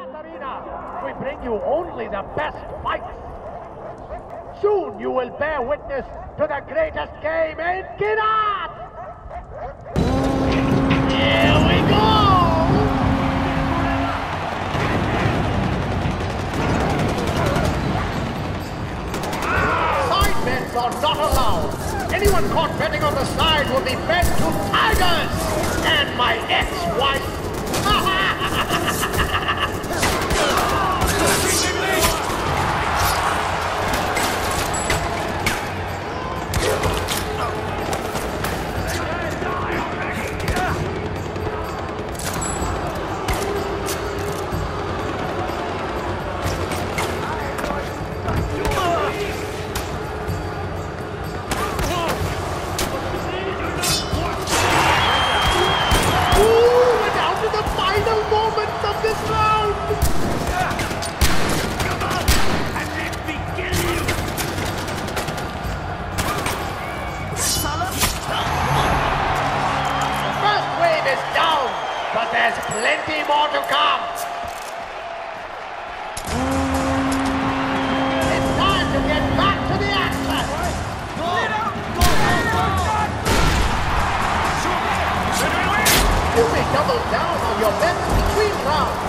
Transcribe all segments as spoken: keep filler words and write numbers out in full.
Arena, we bring you only the best fights. Soon you will bear witness to the greatest game in Kinat! Here we go! Side bets are not allowed. Anyone caught betting on the side will be fed to tigers! And my ex-wife! But there's plenty more to come. It's time to get back to the action. Go! Go! You may double down on your bets between rounds.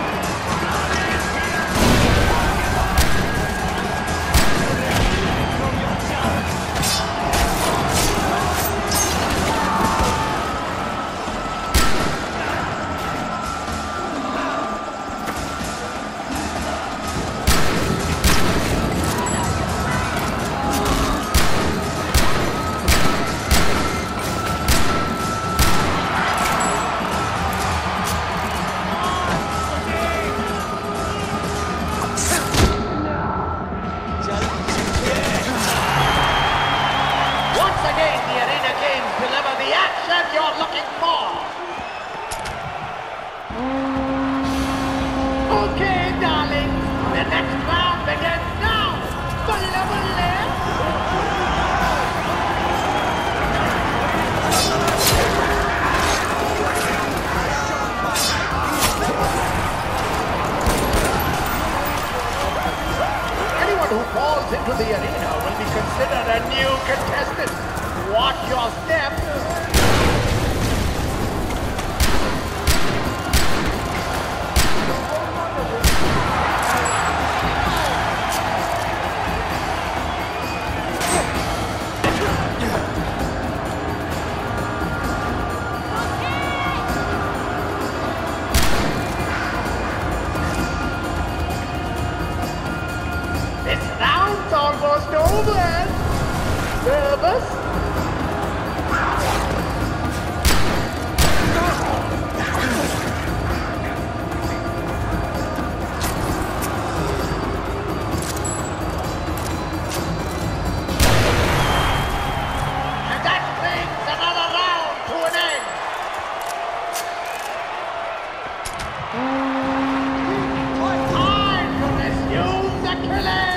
You're looking for. Okay, darling. The next round begins now. Bulle, bulle. Anyone who falls into the arena will be considered a new contestant. Watch your step. Almost over. Nervous? And that brings another round to an end. Time to resume the killing.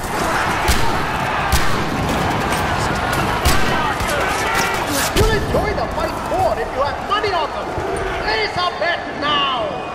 Enjoy the fight more if you have money on them. Place a bet now.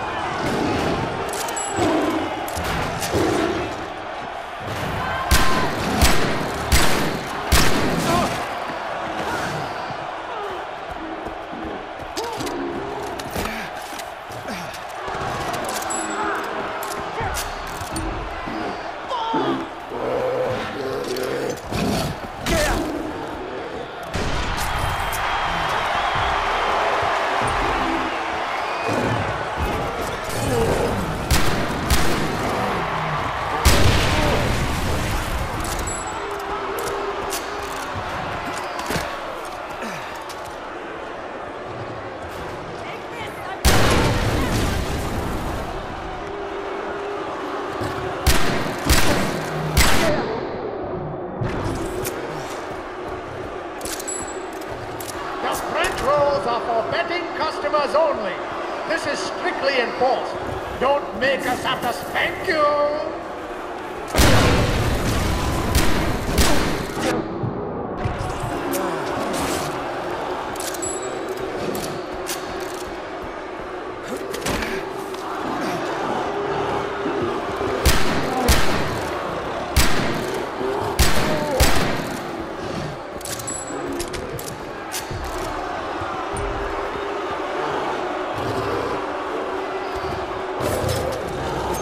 Are for betting customers only. This is strictly enforced. Don't make us have to spank you.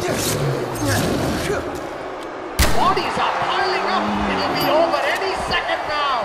Bodies are piling up. It'll be over any second now.